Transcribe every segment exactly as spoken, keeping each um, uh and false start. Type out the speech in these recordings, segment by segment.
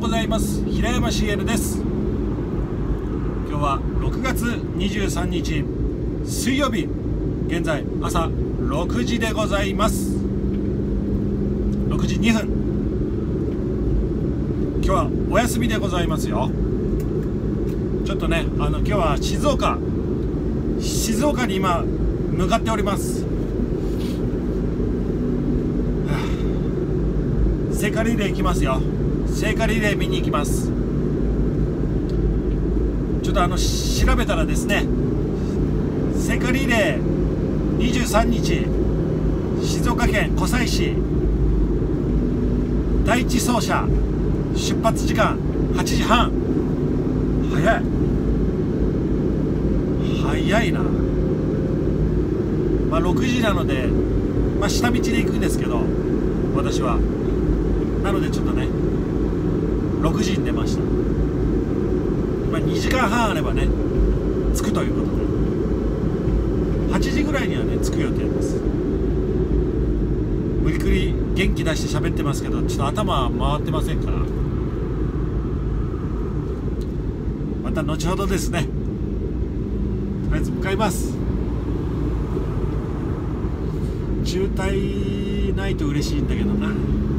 ございます。平山茂です。今日はろくがつにじゅうさんにち水曜日、現在朝ろくじでございます。ろくじにふん、今日はお休みでございますよ。ちょっとね、あの今日は静岡静岡に今向かっております。聖火リレー行きますよ。聖火リレー見に行きます。ちょっとあの調べたらですね、聖火リレーにじゅうさんにち静岡県湖西市、第一走者出発時間はちじはん。早い早いな。まあろくじなので、まあ、下道で行くんですけど、私はなのでちょっとねろくじに出ました。まあ、にじかんはんあればね着くということで、はちじぐらいにはね着く予定です。無理くり元気出して喋ってますけど、ちょっと頭回ってませんから、また後ほどですね。とりあえず向かいます。渋滞ないと嬉しいんだけどな。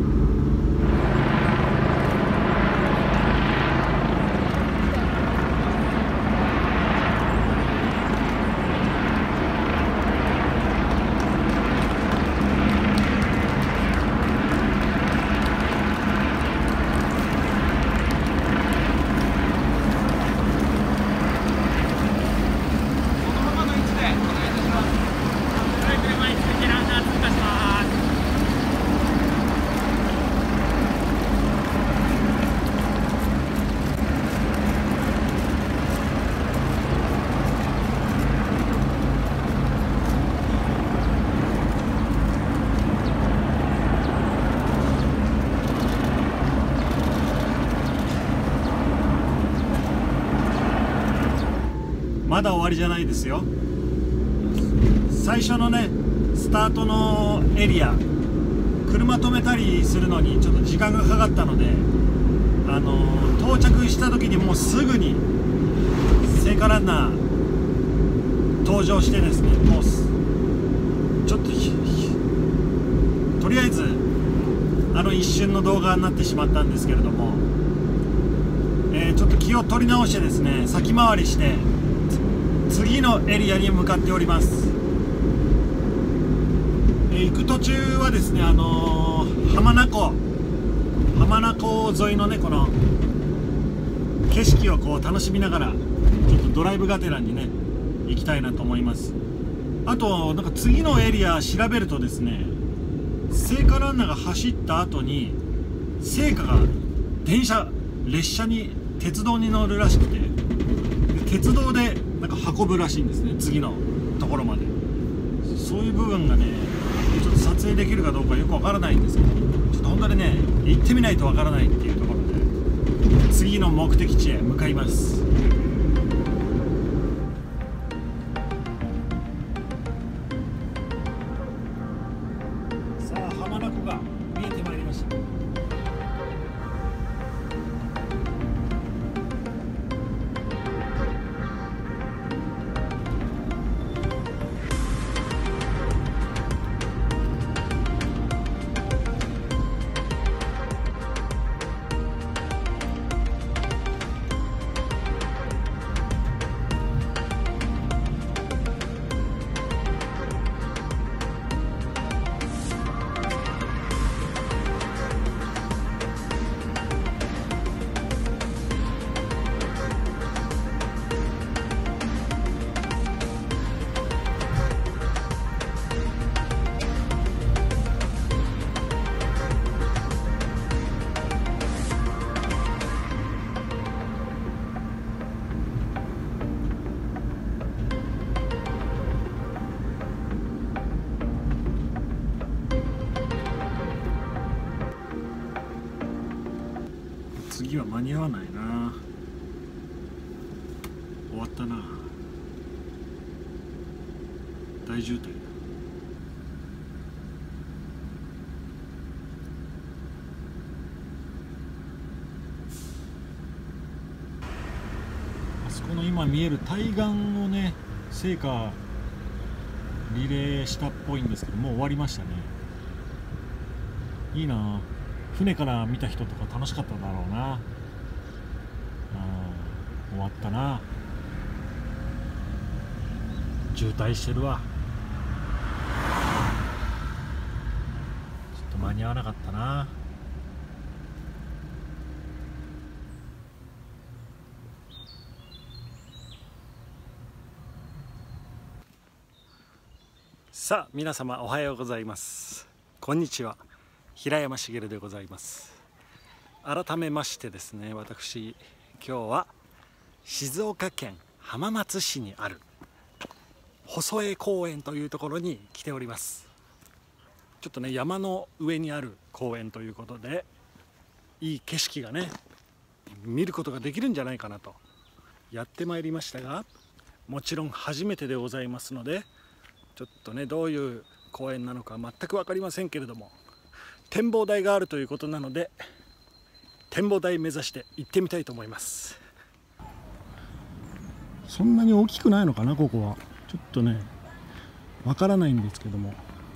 まだ終わりじゃないですよ。最初のねスタートのエリア、車止めたりするのにちょっと時間がかかったので、あのー、到着した時にもうすぐに聖火ランナー登場してですね、もうちょっととりあえずあの一瞬の動画になってしまったんですけれども、えー、ちょっと気を取り直してですね、先回りして次のエリアに向かっております。えー、行く途中はですね、あのー、浜名湖浜名湖沿いのねこの景色をこう楽しみながら、ちょっとドライブがてらにね行きたいなと思います。あとなんか次のエリア調べるとですね、聖火ランナーが走った後に聖火が電車列車に鉄道に乗るらしくて、鉄道でなんか運ぶらしいんですね、次のところまで。そういう部分がねちょっと撮影できるかどうかよくわからないんですけど、ちょっと本当にね行ってみないとわからないっていうところで、次の目的地へ向かいます。さあ浜名湖が見えてまいりました。次は間に合わないな。終わったな。大渋滞だ。 この今見える対岸をね聖火リレーしたっぽいんですけど、もう終わりましたね。いいな、船から見た人とか楽しかっただろうな。あ、終わったな。渋滞してるわ。ちょっと間に合わなかったな。さあ皆様おはようございます。こんにちは、平山茂でございます。改めましてですね、私今日は静岡県浜松市にある細江公園というところに来ております。ちょっとね山の上にある公園ということで、いい景色がね見ることができるんじゃないかなとやってまいりましたが、もちろん初めてでございますので、ちょっとねどういう公園なのか全く分かりませんけれども、展望台があるということなので展望台目指して行ってみたいと思います。そんなに大きくないのかな、ここは。ちょっとね分からないんですけども、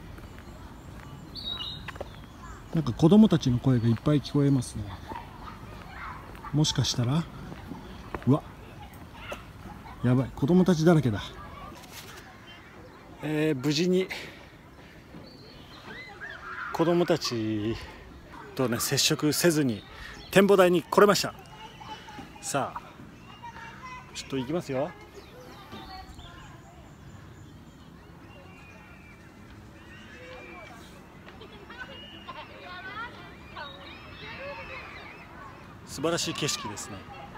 なんか子供たちの声がいっぱい聞こえますね。もしかしたら、うわ、やばい、子供たちだらけだ。えー、無事に子供たちとね接触せずに展望台に来れました。さあちょっと行きますよ。素晴らしい景色ですね。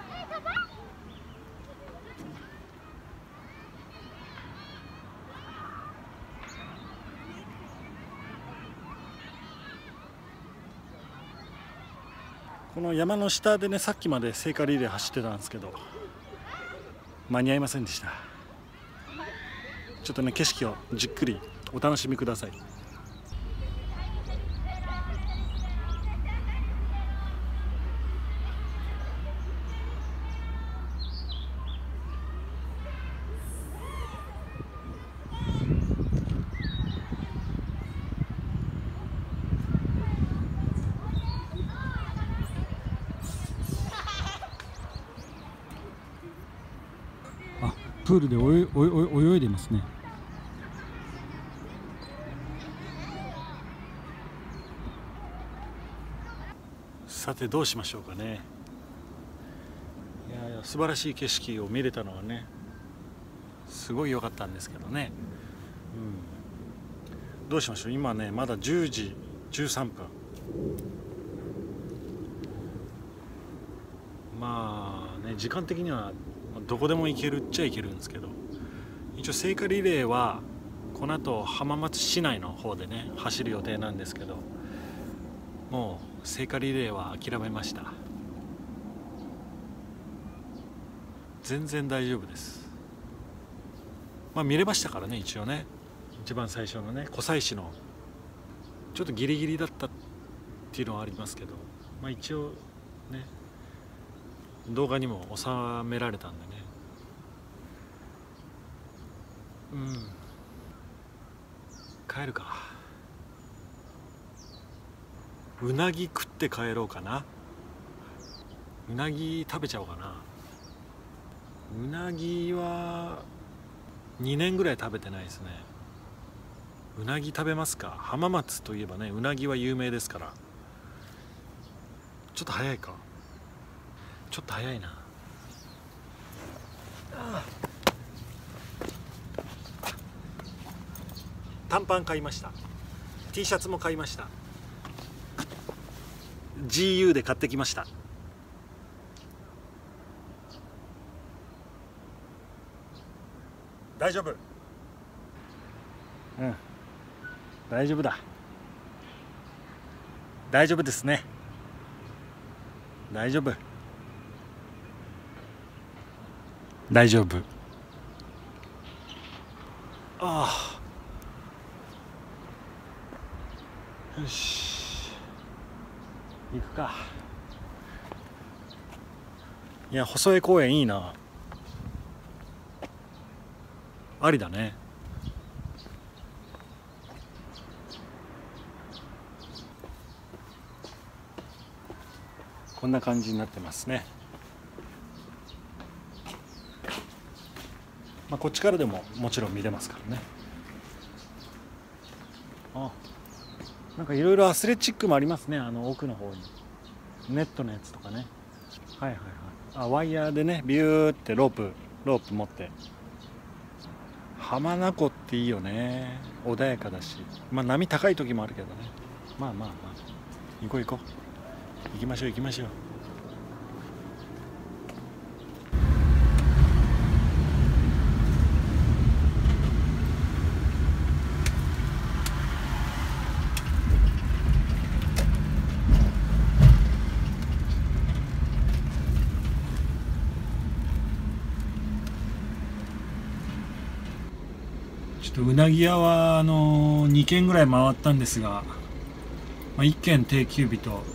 この山の下でね、さっきまで聖火リレー走ってたんですけど間に合いませんでした。ちょっとね景色をじっくりお楽しみください。プールで泳い、泳いでますね。さてどうしましょうかね。いやいや素晴らしい景色を見れたのはねすごい良かったんですけどね、うん、どうしましょう。今ねまだじゅうじじゅうさんぷん。まあね時間的にはどこでも行けるっちゃ行けるんですけど、一応聖火リレーはこの後浜松市内の方でね走る予定なんですけど、もう聖火リレーは諦めました。全然大丈夫です。まあ見れましたからね、一応ね。一番最初のね湖西市のちょっとギリギリだったっていうのはありますけど、まあ一応ね動画にも収められたんでね、うん帰るか。うなぎ食って帰ろうかな。うなぎ食べちゃおうかな。うなぎはにねんぐらい食べてないですね。うなぎ食べますか。浜松といえばねうなぎは有名ですから。ちょっと早いか。ちょっと早いな。ああ短パン買いました。 T シャツも買いました。 ジーユー で買ってきました。大丈夫、うん大丈夫だ。大丈夫ですね。大丈夫大丈夫。ああよし行くか。いや細江公園いいな。 ありだね。こんな感じになってますね。まあ、こっちからでももちろん見れますからね。あ、なんかいろいろアスレチックもありますね。あの奥の方にネットのやつとかね。はいはいはい。あ、ワイヤーでね、ビューってロープロープ持って。浜名湖っていいよね。穏やかだし、まあ波高い時もあるけどね。まあまあまあ行こう行こう、行きましょう行きましょう。ちょっとうなぎ屋はあのにけんぐらい回ったんですが、まあ、いっけん定休日と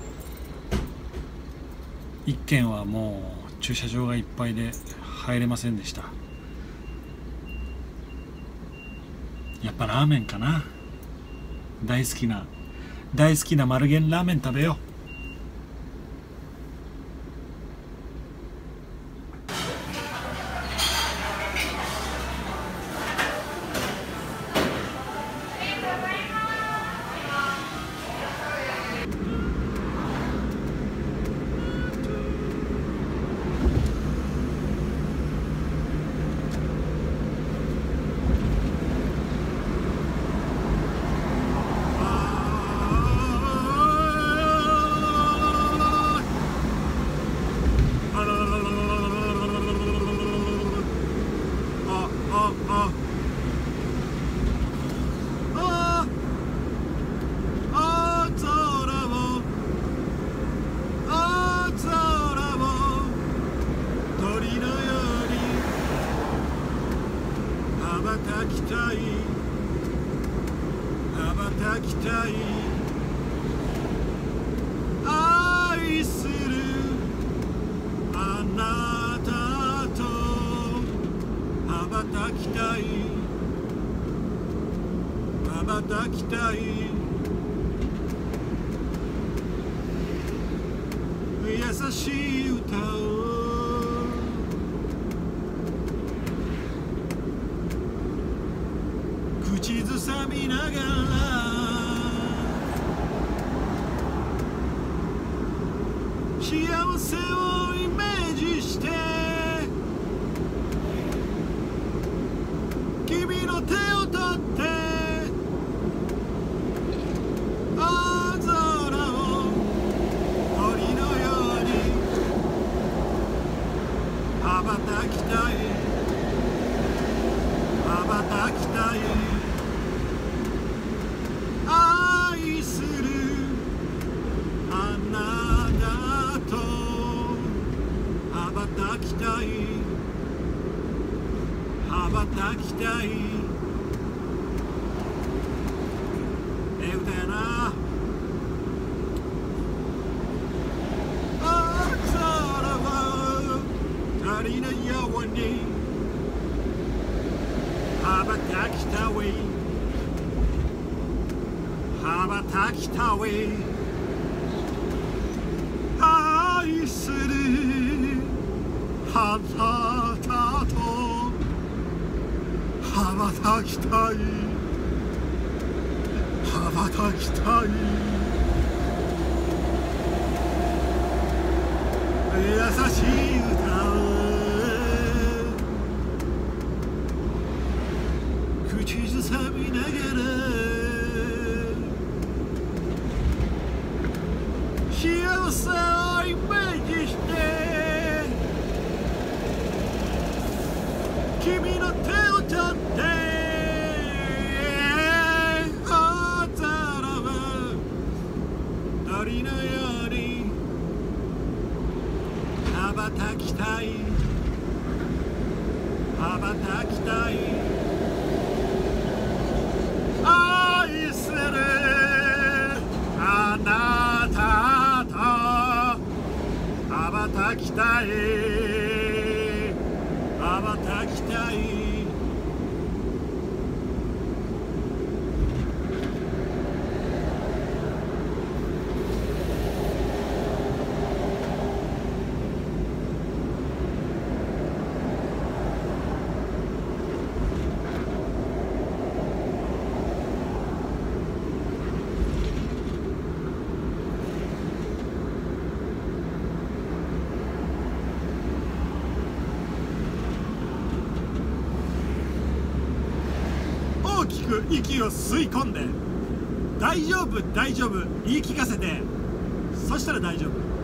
いっけんはもう駐車場がいっぱいで入れませんでした。やっぱラーメンかな。大好きな大好きな丸源ラーメン食べよう。愛するあなたと羽ばたきたい羽ばたきたい優しい歌を口ずさみながら幸せをイメージして君の手を取って青空を鳥のように羽ばたきたい羽ばたきたい愛するあなたと羽ばたきたい羽ばたきたいええ歌やな。あ空は鳥のように羽ばたきたい羽ばたきたい愛するあなたと羽ばたきたい羽ばたきたい優しい歌を口ずさみながら幸せをイメージして君の手を取って青空は鳥のように羽ばたきたい羽ばたきたい愛するあなたと羽ばたきたい羽ばたきたいく息を吸い込んで、大丈夫大丈夫言い聞かせて、そしたら大丈夫。